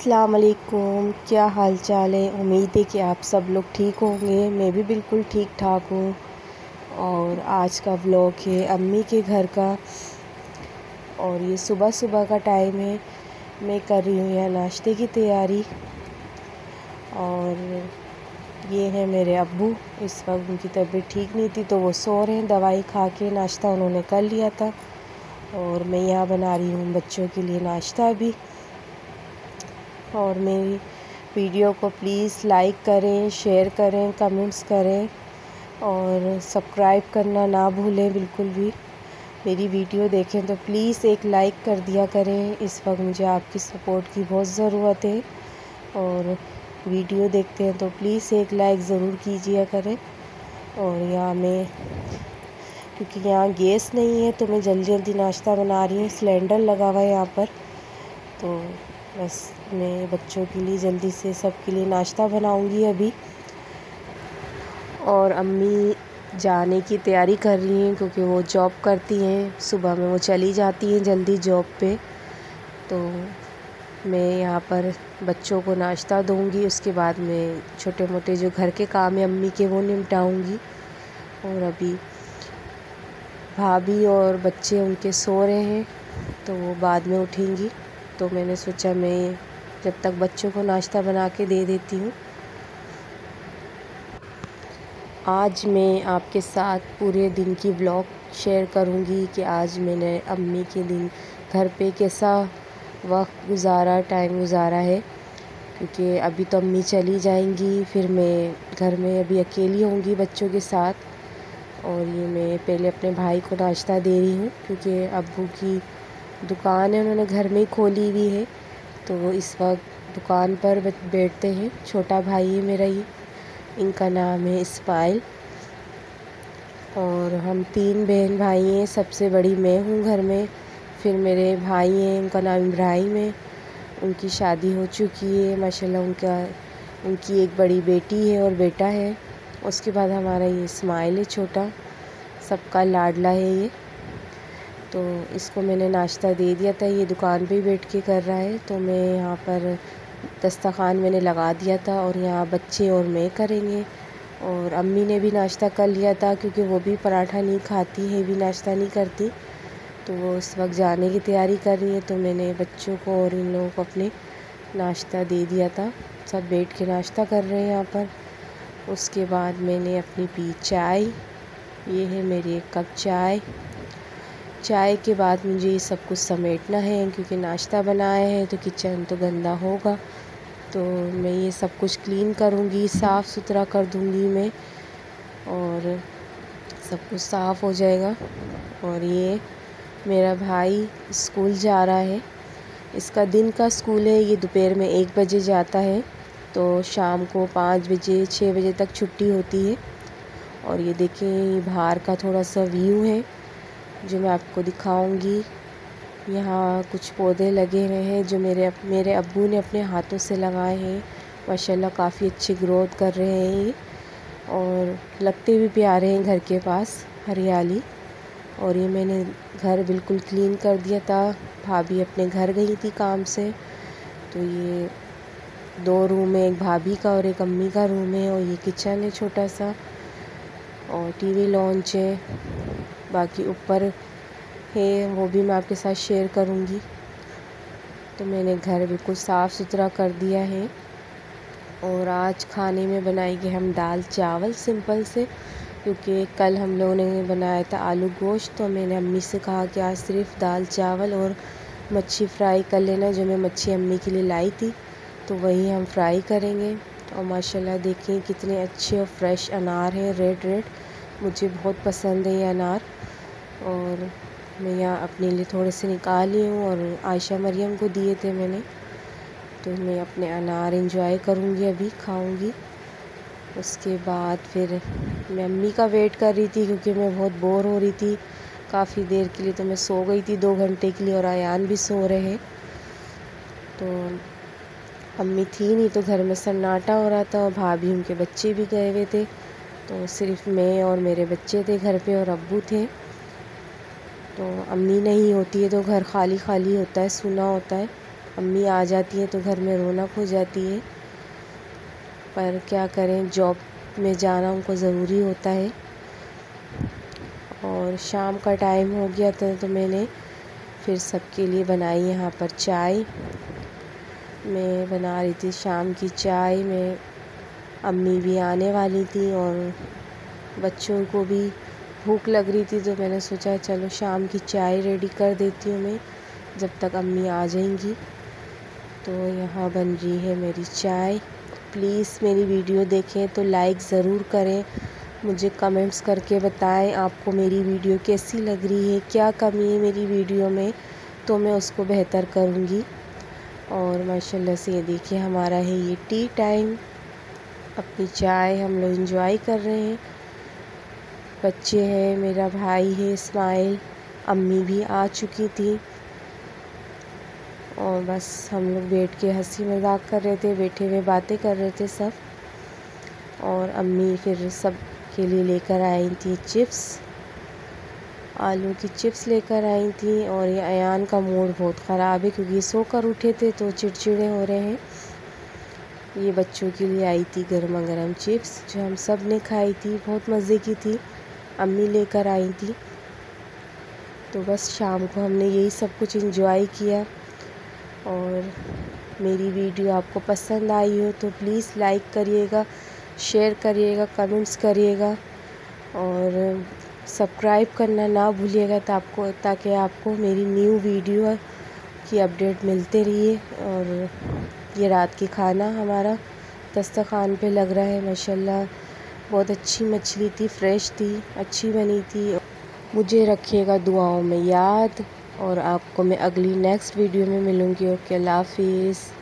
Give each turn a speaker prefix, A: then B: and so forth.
A: अस्सलाम वालेकुम। क्या हाल चाल है। उम्मीद है कि आप सब लोग ठीक होंगे। मैं भी बिल्कुल ठीक ठाक हूँ। और आज का व्लॉग है अम्मी के घर का, और ये सुबह सुबह का टाइम है। मैं कर रही हूँ यहाँ नाश्ते की तैयारी। और ये है मेरे अब्बू। इस वक्त उनकी तबीयत ठीक नहीं थी तो वो सो रहे हैं। दवाई खा के नाश्ता उन्होंने कर लिया था, और मैं यहाँ बना रही हूँ बच्चों के लिए नाश्ता भी। और मेरी वीडियो को प्लीज़ लाइक करें, शेयर करें, कमेंट्स करें, और सब्सक्राइब करना ना भूलें बिल्कुल भी। मेरी वीडियो देखें तो प्लीज़ एक लाइक कर दिया करें। इस वक्त मुझे आपकी सपोर्ट की बहुत ज़रूरत है। और वीडियो देखते हैं तो प्लीज़ एक लाइक ज़रूर कीजिए करें। और यहाँ मैं, क्योंकि यहाँ गैस नहीं है तो मैं जल्दी जल्दी नाश्ता बना रही हूँ। सिलेंडर लगा हुआ है यहाँ पर, तो बस मैं बच्चों के लिए जल्दी से सबके लिए नाश्ता बनाऊंगी अभी। और अम्मी जाने की तैयारी कर रही हैं क्योंकि वो जॉब करती हैं। सुबह में वो चली जाती हैं जल्दी जॉब पे। तो मैं यहाँ पर बच्चों को नाश्ता दूंगी, उसके बाद मैं छोटे मोटे जो घर के काम है अम्मी के वो निपटाऊंगी। और अभी भाभी और बच्चे उनके सो रहे हैं तो वो बाद में उठेंगी। तो मैंने सोचा मैं जब तक बच्चों को नाश्ता बना के दे देती हूँ। आज मैं आपके साथ पूरे दिन की व्लॉग शेयर करूँगी कि आज मैंने अम्मी के दिन घर पे कैसा वक्त गुजारा, टाइम गुजारा है। क्योंकि अभी तो अम्मी चली जाएंगी, फिर मैं घर में अभी अकेली होंगी बच्चों के साथ। और ये मैं पहले अपने भाई को नाश्ता दे रही हूँ क्योंकि अब्बू की दुकान है, उन्होंने घर में ही खोली हुई है, तो वो इस वक्त दुकान पर बैठते हैं। छोटा भाई है मेरा ये, इनका नाम है इस्माइल। और हम 3 बहन भाई हैं, सबसे बड़ी मैं हूँ घर में। फिर मेरे भाई हैं, उनका नाम इब्राहिम है, उनकी शादी हो चुकी है माशाल्लाह। उनकी एक बड़ी बेटी है और बेटा है। उसके बाद हमारा ये इस्माइल है छोटा, सबका लाडला है ये। तो इसको मैंने नाश्ता दे दिया था, ये दुकान पे ही बैठ के कर रहा है। तो मैं यहाँ पर दस्तरखान मैंने लगा दिया था, और यहाँ बच्चे और मैं करेंगे। और अम्मी ने भी नाश्ता कर लिया था क्योंकि वो भी पराठा नहीं खाती है, भी नाश्ता नहीं करती। तो वो इस वक्त जाने की तैयारी कर रही है। तो मैंने बच्चों को और इन लोगों को अपने नाश्ता दे दिया था। सब बैठ के नाश्ता कर रहे हैं यहाँ पर। उसके बाद मैंने अपनी पी चाय। ये है मेरी एक कप चाय। चाय के बाद मुझे ये सब कुछ समेटना है क्योंकि नाश्ता बनाया है तो किचन तो गंदा होगा। तो मैं ये सब कुछ क्लीन करूँगी, साफ़ सुथरा कर दूँगी मैं, और सब कुछ साफ़ हो जाएगा। और ये मेरा भाई स्कूल जा रहा है। इसका दिन का स्कूल है, ये दोपहर में 1 बजे जाता है, तो शाम को 5 बजे 6 बजे तक छुट्टी होती है। और ये देखें बाहर का थोड़ा सा व्यू है जो मैं आपको दिखाऊंगी। यहाँ कुछ पौधे लगे हुए हैं जो मेरे अब्बू ने अपने हाथों से लगाए हैं। माशाल्लाह काफ़ी अच्छी ग्रोथ कर रहे हैं ये, और लगते भी प्यारे हैं घर के पास, हरियाली। और ये मैंने घर बिल्कुल क्लीन कर दिया था। भाभी अपने घर गई थी काम से। तो ये 2 रूम है, एक भाभी का और एक अम्मी का रूम है। और ये किचन है छोटा सा, और टीवी लॉन्च है। बाकी ऊपर है, वो भी मैं आपके साथ शेयर करूँगी। तो मैंने घर बिल्कुल साफ़ सुथरा कर दिया है। और आज खाने में बनाएंगे हम दाल चावल सिंपल से, क्योंकि कल हम लोगों ने बनाया था आलू गोश्त। तो मैंने अम्मी से कहा कि आज सिर्फ दाल चावल और मच्छी फ्राई कर लेना, जो मैं मच्छी अम्मी के लिए लाई थी, तो वही हम फ्राई करेंगे। और माशाल्लाह देखिए कितने अच्छे और फ्रेश अनार हैं, रेड रेड। मुझे बहुत पसंद है ये अनार। और मैं यहाँ अपने लिए थोड़े से निकाली हूँ और आयशा मरियम को दिए थे मैंने। तो मैं अपने अनार एंजॉय करूँगी, अभी खाऊँगी। उसके बाद फिर मैं अम्मी का वेट कर रही थी क्योंकि मैं बहुत बोर हो रही थी काफ़ी देर के लिए। तो मैं सो गई थी 2 घंटे के लिए, और आयान भी सो रहे हैं। तो अम्मी थी नहीं तो घर में सन्नाटा हो रहा था, और भाभी उनके बच्चे भी गए हुए थे। तो सिर्फ मैं और मेरे बच्चे थे घर पे, और अब्बू थे। तो अम्मी नहीं होती है तो घर खाली खाली होता है, सूना होता है। अम्मी आ जाती हैं तो घर में रौनक हो जाती है, पर क्या करें, जॉब में जाना उनको ज़रूरी होता है। और शाम का टाइम हो गया था तो मैंने फिर सबके लिए बनाई यहाँ पर चाय। मैं बना रही थी शाम की चाय में, अम्मी भी आने वाली थी और बच्चों को भी भूख लग रही थी, तो मैंने सोचा चलो शाम की चाय रेडी कर देती हूँ मैं, जब तक अम्मी आ जाएंगी। तो यहाँ बन रही है मेरी चाय। प्लीज़ मेरी वीडियो देखें तो लाइक ज़रूर करें, मुझे कमेंट्स करके बताएं आपको मेरी वीडियो कैसी लग रही है, क्या कमी है मेरी वीडियो में, तो मैं उसको बेहतर करूँगी। और माशाल्लाह से ये देखिए हमारा है ये टी टाइम, अपनी चाय हम लोग एंजॉय कर रहे हैं। बच्चे हैं, मेरा भाई है इस्माइल, अम्मी भी आ चुकी थी और बस हम लोग बैठ के हंसी मजाक कर रहे थे, बैठे हुए बातें कर रहे थे सब। और अम्मी फिर सब के लिए लेकर आई थी चिप्स, आलू की चिप्स लेकर आई थी। और ये अयान का मूड बहुत ख़राब है क्योंकि सोकर उठे थे तो चिड़चिड़े हो रहे हैं। ये बच्चों के लिए आई थी गर्मा गर्म चिप्स जो हम सब ने खाई थी, बहुत मज़े की थी, अम्मी लेकर आई थी। तो बस शाम को हमने यही सब कुछ एंजॉय किया। और मेरी वीडियो आपको पसंद आई हो तो प्लीज़ लाइक करिएगा, शेयर करिएगा, कमेंट्स करिएगा और सब्सक्राइब करना ना भूलिएगा ताकि आपको मेरी न्यू वीडियो की अपडेट मिलते रहिए। और ये रात की खाना हमारा दस्तरखान पे लग रहा है। माशाल्लाह बहुत अच्छी मछली थी, फ्रेश थी, अच्छी बनी थी। मुझे रखिएगा दुआओं में याद और आपको मैं अगली नेक्स्ट वीडियो में मिलूँगी। ओके, अल्लाह हाफिज़।